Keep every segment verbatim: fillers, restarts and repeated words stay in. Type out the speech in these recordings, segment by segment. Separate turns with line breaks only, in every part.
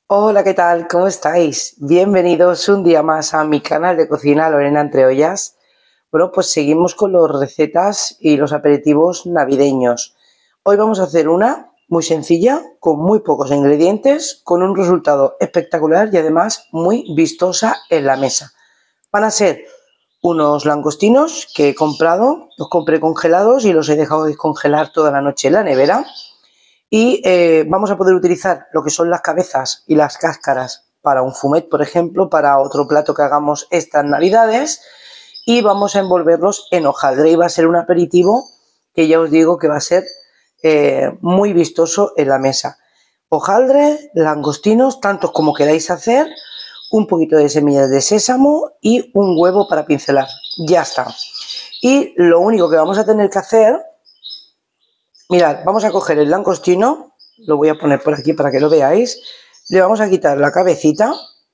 Hola, ¿qué tal? ¿Cómo estáis? Bienvenidos un día más a mi canal de cocina Lorena Entre Ollas. Bueno, pues seguimos con las recetas y los aperitivos navideños. Hoy vamos a hacer una muy sencilla, con muy pocos ingredientes, con un resultado espectacular y además muy vistosa en la mesa. Van a ser unos langostinos que he comprado, los compré congelados y los he dejado descongelar toda la noche en la nevera. Y eh, vamos a poder utilizar lo que son las cabezas y las cáscaras para un fumet, por ejemplo, para otro plato que hagamos estas navidades, y vamos a envolverlos en hojaldre y va a ser un aperitivo que ya os digo que va a ser eh, muy vistoso en la mesa. Hojaldre, langostinos, tantos como queráis hacer, un poquito de semillas de sésamo y un huevo para pincelar. Ya está. Y lo único que vamos a tener que hacer... Mirad, vamos a coger el langostino, lo voy a poner por aquí para que lo veáis, le vamos a quitar la cabecita.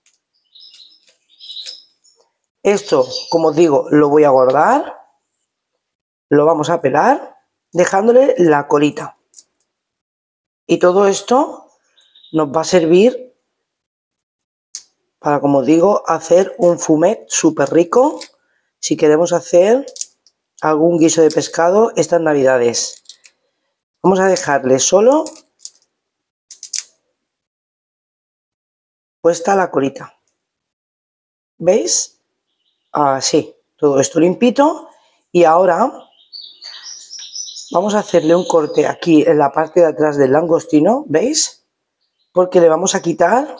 Esto, como os digo, lo voy a guardar, lo vamos a pelar, dejándole la colita. Y todo esto nos va a servir para, como os digo, hacer un fumet súper rico si queremos hacer algún guiso de pescado estas navidades. Vamos a dejarle solo puesta la colita. ¿Veis? Así, todo esto limpito. Y ahora vamos a hacerle un corte aquí en la parte de atrás del langostino, ¿veis? Porque le vamos a quitar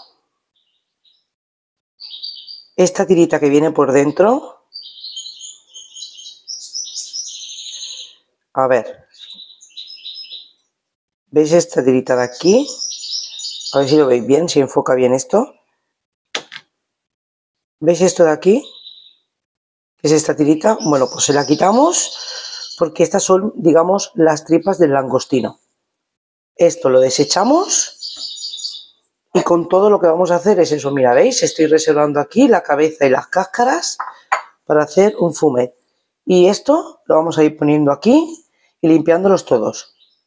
esta tirita que viene por dentro. A ver, ¿veis esta tirita de aquí? A ver si lo veis bien, si enfoca bien esto. ¿Veis esto de aquí? ¿Qué es esta tirita? Bueno, pues se la quitamos porque estas son, digamos, las tripas del langostino. Esto lo desechamos y con todo lo que vamos a hacer es eso. Mira, ¿veis? Estoy reservando aquí la cabeza y las cáscaras para hacer un fumet. Y esto lo vamos a ir poniendo aquí y limpiándolos todos.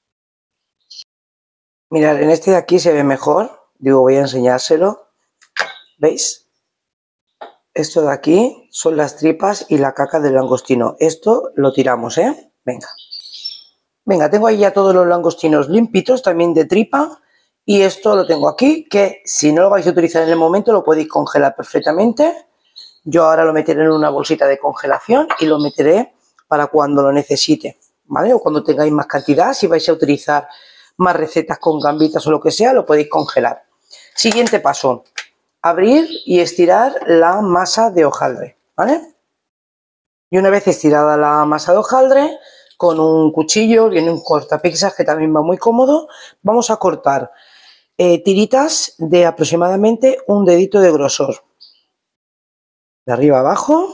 Mirad, en este de aquí se ve mejor. Digo, voy a enseñárselo. ¿Veis? Esto de aquí son las tripas y la caca del langostino. Esto lo tiramos, ¿eh? Venga. Venga, tengo ahí ya todos los langostinos limpitos, también de tripa. Y esto lo tengo aquí, que si no lo vais a utilizar en el momento lo podéis congelar perfectamente. Yo ahora lo meteré en una bolsita de congelación y lo meteré para cuando lo necesite, ¿vale? O cuando tengáis más cantidad, si vais a utilizar más recetas con gambitas o lo que sea, lo podéis congelar. Siguiente paso, abrir y estirar la masa de hojaldre, ¿vale? Y una vez estirada la masa de hojaldre, con un cuchillo, viene un cortapizzas que también va muy cómodo, vamos a cortar eh, tiritas de aproximadamente un dedito de grosor. De arriba abajo,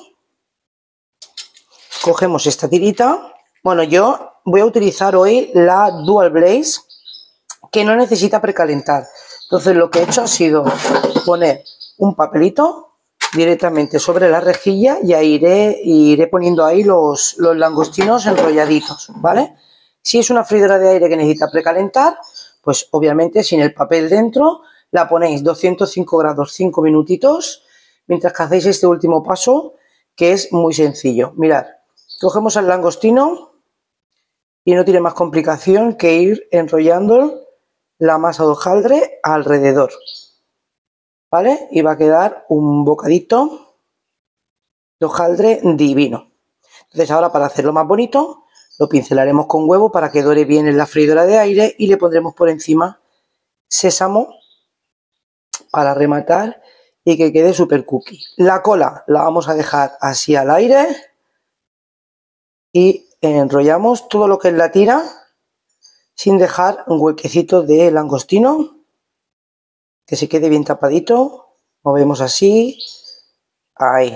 cogemos esta tirita. Bueno, yo voy a utilizar hoy la Dual Blaze, que no necesita precalentar. Entonces lo que he hecho ha sido poner un papelito directamente sobre la rejilla y ahí iré, iré poniendo ahí los, los langostinos enrolladitos, ¿vale? Si es una freidora de aire que necesita precalentar, pues obviamente sin el papel dentro, la ponéis doscientos cinco grados cinco minutitos, mientras que hacéis este último paso, que es muy sencillo. Mirad, cogemos el langostino y no tiene más complicación que ir enrollando la masa de hojaldre alrededor, ¿vale? Y va a quedar un bocadito de hojaldre divino. Entonces ahora, para hacerlo más bonito, lo pincelaremos con huevo para que dore bien en la freidora de aire y le pondremos por encima sésamo para rematar y que quede súper cookie. La cola la vamos a dejar así al aire y enrollamos todo lo que es la tira sin dejar un huequecito de langostino, que se quede bien tapadito. Movemos así, ahí,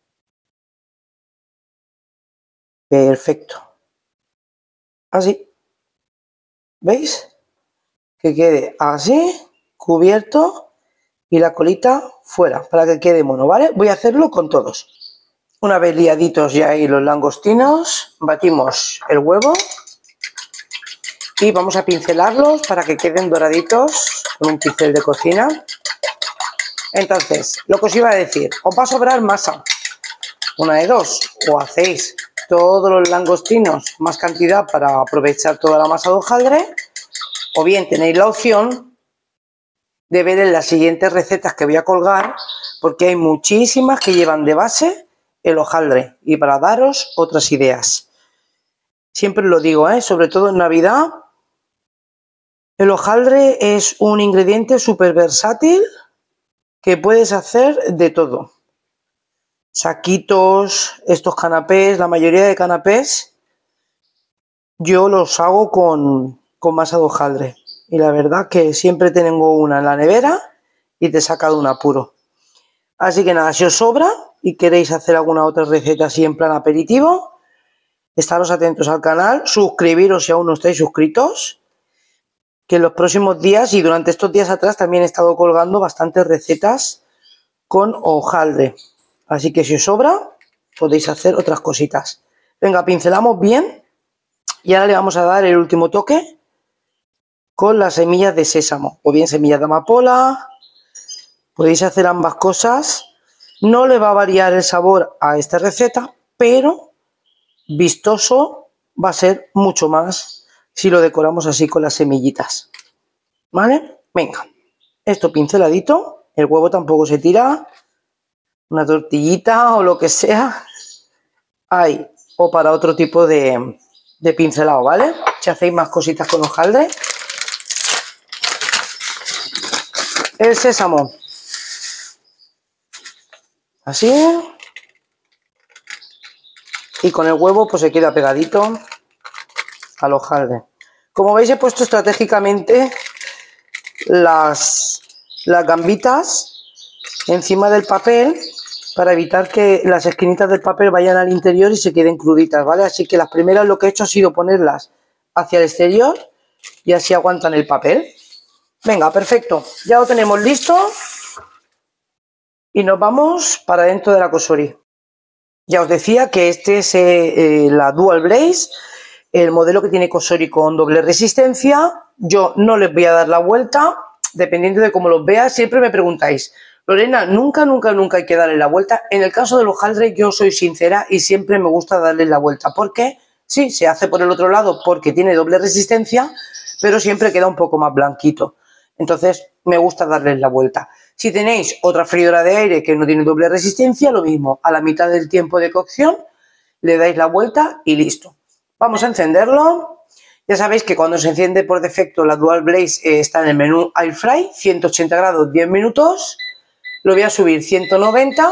perfecto, así, ¿veis? Que quede así, cubierto y la colita fuera para que quede mono, ¿vale? Voy a hacerlo con todos. Una vez liaditos ya ahí los langostinos, batimos el huevo y vamos a pincelarlos para que queden doraditos con un pincel de cocina. Entonces, lo que os iba a decir, os va a sobrar masa. Una de dos, o hacéis todos los langostinos más cantidad para aprovechar toda la masa de hojaldre, o bien tenéis la opción de ver en las siguientes recetas que voy a colgar, porque hay muchísimas que llevan de base el hojaldre y para daros otras ideas. Siempre lo digo, ¿eh? Sobre todo en Navidad, el hojaldre es un ingrediente súper versátil que puedes hacer de todo. Saquitos, estos canapés, la mayoría de canapés, yo los hago con, con masa de hojaldre. Y la verdad que siempre tengo una en la nevera y te saca de un apuro. Así que nada, si os sobra y queréis hacer alguna otra receta así en plan aperitivo, estaros atentos al canal, suscribiros si aún no estáis suscritos, que en los próximos días y durante estos días atrás también he estado colgando bastantes recetas con hojaldre. Así que si os sobra, podéis hacer otras cositas. Venga, pincelamos bien y ahora le vamos a dar el último toque con las semillas de sésamo o bien semillas de amapola. Podéis hacer ambas cosas. No le va a variar el sabor a esta receta, pero vistoso va a ser mucho más si lo decoramos así con las semillitas. ¿Vale? Venga, esto pinceladito. El huevo tampoco se tira. Una tortillita o lo que sea. Ahí. O para otro tipo de, de pincelado, ¿vale? Si hacéis más cositas con hojaldre. El sésamo. Así. Y con el huevo pues se queda pegadito al hojaldre. Como veis he puesto estratégicamente las, las gambitas encima del papel para evitar que las esquinitas del papel vayan al interior y se queden cruditas, ¿vale? Así que las primeras lo que he hecho ha sido ponerlas hacia el exterior y así aguantan el papel. Venga, perfecto. Ya lo tenemos listo y nos vamos para dentro de la cosori. Ya os decía que este es eh, eh, la Dual Blaze, el modelo que tiene cosori con doble resistencia. Yo no les voy a dar la vuelta, dependiendo de cómo los veas. Siempre me preguntáis, Lorena, nunca, nunca, nunca hay que darle la vuelta. En el caso del hojaldre yo soy sincera y siempre me gusta darle la vuelta. ¿Por qué? Sí, se hace por el otro lado porque tiene doble resistencia, pero siempre queda un poco más blanquito. Entonces me gusta darles la vuelta. Si tenéis otra freidora de aire que no tiene doble resistencia, lo mismo, a la mitad del tiempo de cocción le dais la vuelta y listo. Vamos a encenderlo. Ya sabéis que cuando se enciende por defecto la Dual Blaze eh, está en el menú Air Fry, ciento ochenta grados, diez minutos. Lo voy a subir ciento noventa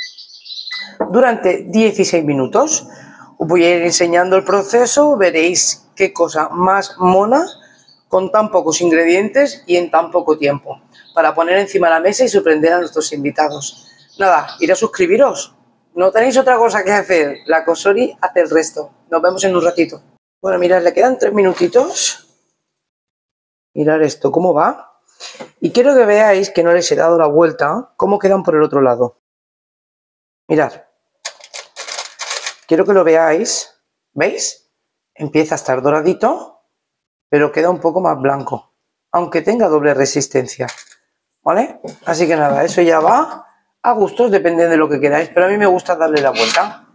durante dieciséis minutos. Os voy a ir enseñando el proceso, veréis qué cosa más mona con tan pocos ingredientes y en tan poco tiempo, para poner encima de la mesa y sorprender a nuestros invitados. Nada, ir a suscribiros. No tenéis otra cosa que hacer. La cosori hace el resto. Nos vemos en un ratito. Bueno, mirad, le quedan tres minutitos. Mirad esto, cómo va. Y quiero que veáis que no les he dado la vuelta, cómo quedan por el otro lado. Mirad. Quiero que lo veáis. ¿Veis? Empieza a estar doradito, pero queda un poco más blanco, aunque tenga doble resistencia, ¿vale? Así que nada, eso ya va a gustos, depende de lo que queráis, pero a mí me gusta darle la vuelta.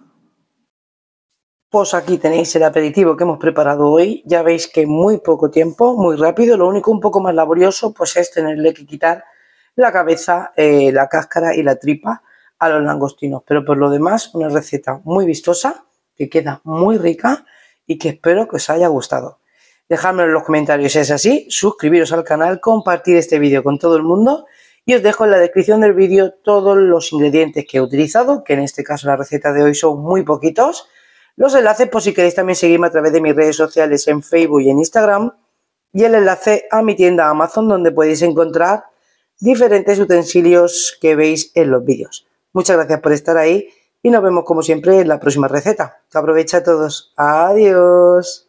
Pues aquí tenéis el aperitivo que hemos preparado hoy. Ya veis que muy poco tiempo, muy rápido. Lo único un poco más laborioso pues es tenerle que quitar la cabeza, eh, la cáscara y la tripa a los langostinos, pero por lo demás una receta muy vistosa, que queda muy rica y que espero que os haya gustado. Dejadmelo en los comentarios si es así, suscribiros al canal, compartir este vídeo con todo el mundo y os dejo en la descripción del vídeo todos los ingredientes que he utilizado, que en este caso la receta de hoy son muy poquitos, los enlaces por si queréis también seguirme a través de mis redes sociales en Facebook y en Instagram y el enlace a mi tienda Amazon donde podéis encontrar diferentes utensilios que veis en los vídeos. Muchas gracias por estar ahí y nos vemos como siempre en la próxima receta. Que aprovecha a todos. Adiós.